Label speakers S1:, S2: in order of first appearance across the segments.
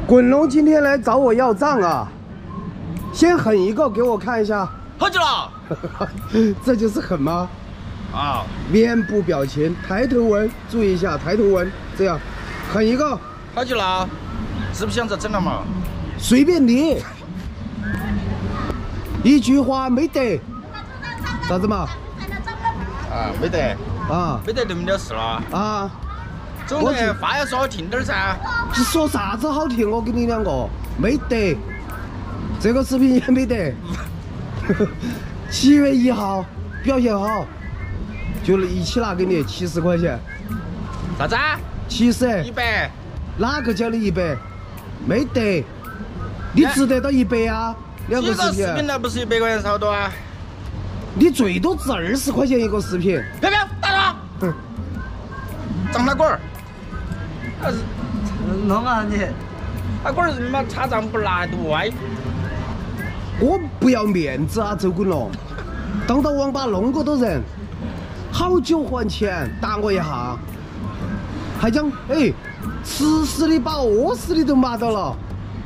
S1: 滚龙今天来找我要账啊！先狠一个给我看一下。
S2: 好久了。
S1: 这就是狠吗？
S2: 啊！
S1: 面部表情，抬头纹，注意一下抬头纹，这样，狠一个。
S2: 好久了，是不是想着整了嘛？
S1: 随便你。一句话没得。啥子嘛？
S2: 啊，没得。
S1: 啊，
S2: 没得那么了事了。
S1: 啊。
S2: 总得话要说好听点噻。
S1: 你说啥子好听？我跟你两个没得，这个视频也没得。7月1号表现好，就一起拿给你70块钱。
S2: 啥子
S1: ？70。
S2: 100。
S1: 哪个交的100？没得，你值得到100啊！两个视频。
S2: 视频那不是100块钱是好多啊？
S1: 你最多值20块钱一个视频。
S2: 飘飘，打他！张大滚儿。
S3: 弄啊你！
S2: 那会儿他妈插账不拿都歪。
S1: 我不要面子啊，周滚龙！当到网吧弄过多人，好久还钱，打我一下，还讲哎，吃屎的把屙屎的都骂到了，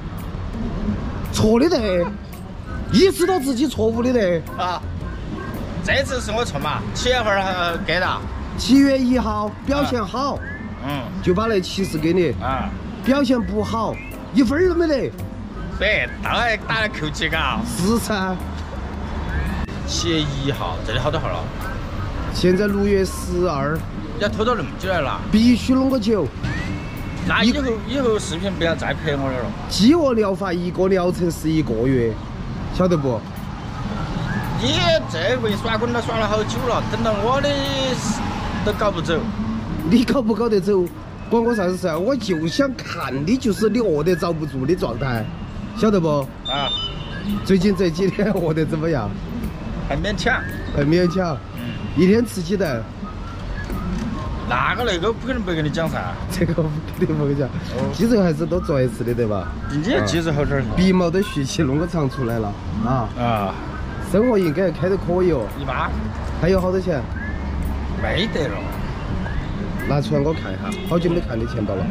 S1: 错的得，意识到自己错误的得。
S2: 啊，这次是我错嘛，7月份给的。
S1: 7月1号表现好。 就把那70给你
S2: 啊，
S1: 表现不好1分都没得。
S2: 对，当然打了扣几嘎。
S1: 是噻。
S2: 7月1号，这里好多号了？
S1: 现在6月12。
S2: 你要拖到那么久来了？
S1: 必须弄个球。
S2: 那以后视频不要再拍我了。
S1: 饥饿疗法1个疗程是1个月，晓得不？
S2: 你这回耍滚都耍了好久了，等到我的都搞不走。
S1: 你搞不搞得走，管我啥子事啊！我就想看的就是你饿得遭不住的状态，晓得不？
S2: 啊！
S1: 最近这几天饿得怎么样？
S2: 还勉强。
S1: 很勉强。一天吃几顿？
S2: 那个不可能不跟你讲噻。
S1: 这个肯定不会讲。肌肉还是多做一次的，对吧？
S2: 你肌肉好点儿。
S1: 鼻毛都蓄起，弄个长出来了啊！
S2: 啊！
S1: 生活应该开得可以哦。
S2: 100。
S1: 还有好多钱？
S2: 没得了。
S1: 拿出来我看一下，好久没看你钱包了。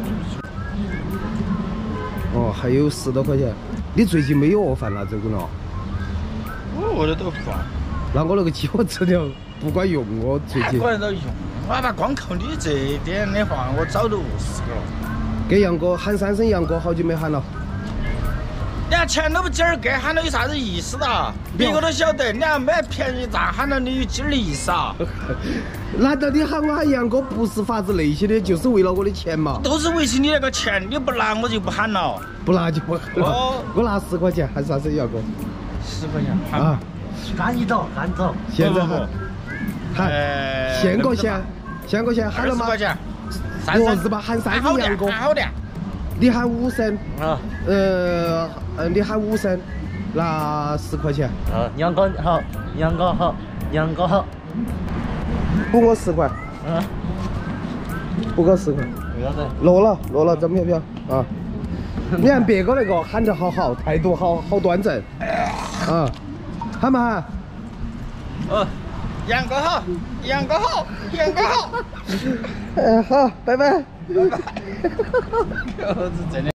S1: 哦，还有10多块钱。你最近没有饿饭了，周滚龙？
S2: 我饿得都饭。
S1: 那我那个饥饿治疗不管用，我最近。
S2: 管得用。我把光靠你这点的话，我早都饿死了。
S1: 给杨哥喊3声杨哥，好久没喊了。
S2: 你看钱都不今儿给，喊了有啥子意思的？别个都晓得，你还买便宜咋喊了？你有今儿的意思啊？
S1: 难道你喊我喊杨哥不是发自内心的，就是为了我的钱嘛？
S2: 都是维系你那个钱，你不拿我就不喊了。
S1: 不拿就不喊了。哦，我拿10块钱喊啥子杨哥
S2: ？10块钱
S1: 啊！
S3: 赶紧走，赶紧走。
S1: 现在喊限个钱，限个钱喊了吗？10
S2: 块钱。
S1: 不是吧？喊3声杨哥。
S2: 喊好点。
S1: 你喊5声
S3: 啊？
S1: 你喊5声，拿10块钱。
S3: 啊，杨哥好，杨哥好，杨哥好。
S1: 补我10块。
S3: 嗯。
S1: 补个10块。
S3: 为啥子？
S1: 落了，张飘飘啊！你看别个那个喊得好好，态度好端正。啊，喊不喊？
S2: 杨哥好，杨哥好，杨哥好。
S1: 好，拜拜。
S2: 我是真的。